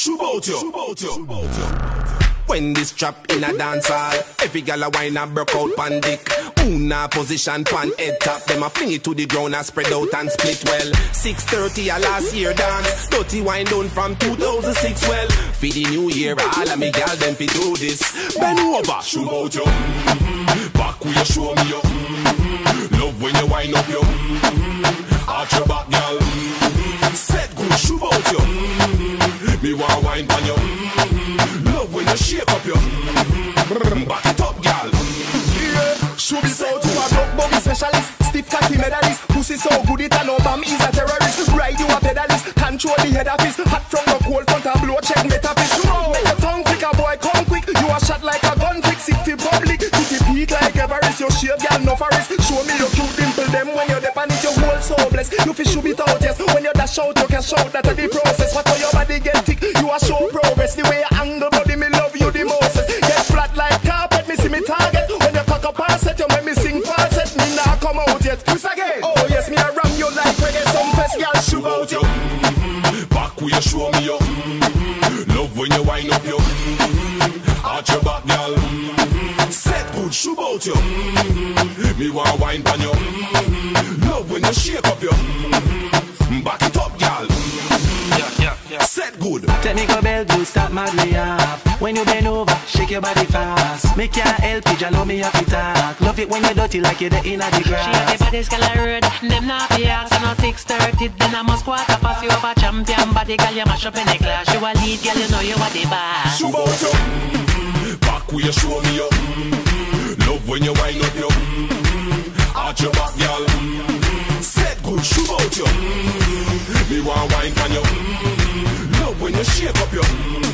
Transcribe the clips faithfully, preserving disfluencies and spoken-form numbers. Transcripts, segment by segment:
shoot out you. When this trap in a dance hall, every gal a wine and broke out pan dick. Una position pan head top, them a fling it to the ground and spread out and split well. six thirty a last year dance, dirty wine down from two thousand six well. For the new year, all of me gal them fi do this. Bend over, shoot out you. Back where you show me you. Love when you wind up you. Arch your back, gal. Set good, shoot out you. Me want wine pan you. Love when you shake up your. Back it up, gal. Yeah, should be so to a broke buggy specialist. Stiff cocky medalist. Pussy so good it and no bomb is a terrorist. Ride you a pedalist. Control the head office. Hot from the cold front a blow check metaphys. Make your tongue quick, a boy come quick. You a shot like a gun quick. Sit for public. Titty peak like Everest. You shave gal no forest. Show me your cute dimple them when you're depend it your whole so blessed. You fish should be out yes. When you dash out you can shout that a the process. What your body get thick. You a show progress. The way you angle body me love you the most. Get flat like carpet. Me see me target. When you cock up and set you make me sing falset. Me nah come out yet. Push again. Oh yes me a ram you like reggae. Some fest gal shoot out you. Back where you show me you. Love when you wind up you. Arch your back, gal. Set good, shoot out you. Me want wine pan you. Love when you shake up you. Back it up, gal. Yeah, yeah, yeah. Set good. Technical bell do stop madly off. When you bend over, shake your body fast. Make your help you, allow me happy talk. Love it when you dirty like you're the inna the grass. She have the body scale road, them not be ass. And on six thirty, then I must quarter pass you over champion. Body girl, you mash up in the class. You a lead girl, you know you are the boss. Shoot out you. Back where you show me you. Love when you wind up you. Arch your back, girl. Set good, shoot out you. Me want wine pan you. Love when you shake up you.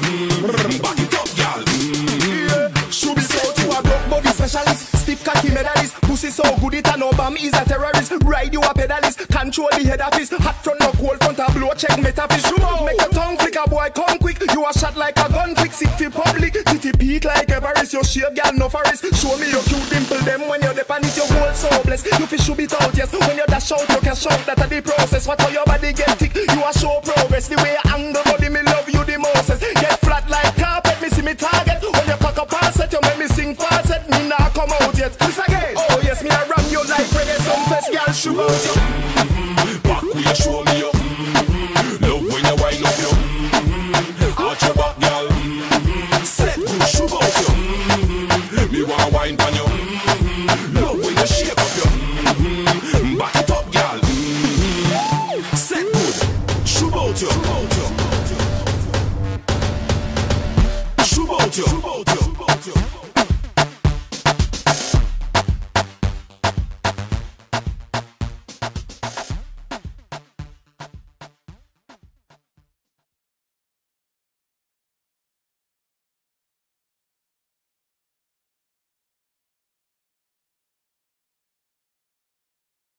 Back it up, girl. Yeah, should be so to a broke body specialist. Stiff cocky medalist. Pussy so good it and no bomb is a terrorist. Ride you a pedalist. Control the head office. Hot front no cold front a blow check metaphys. Make your tongue flick a boy come quick. You a shot like a gun quick. Sit for public. Titty peak like Everest. You shave gal no forest. Show me your cute dimple them when you're depend it your whole so blessed. You fish should be out yes. When you dash out you can shout that a the process. What how your body get thick. You a show progress. The way you angle body me love you the most. Get flat like carpet. Me see me target. When you cock up and set you make me sing falset. Me nah come out yet. This again. Oh yes me a ram you like reggae. Some fest gal shoot out you. Back where you show me you. Love when you wind up you. Arch your back, girl. Set good, shoot out you. Me want wine pan you. Love when you shake up you. Back it up, girl. Set good, shoot out you. Shoot out you.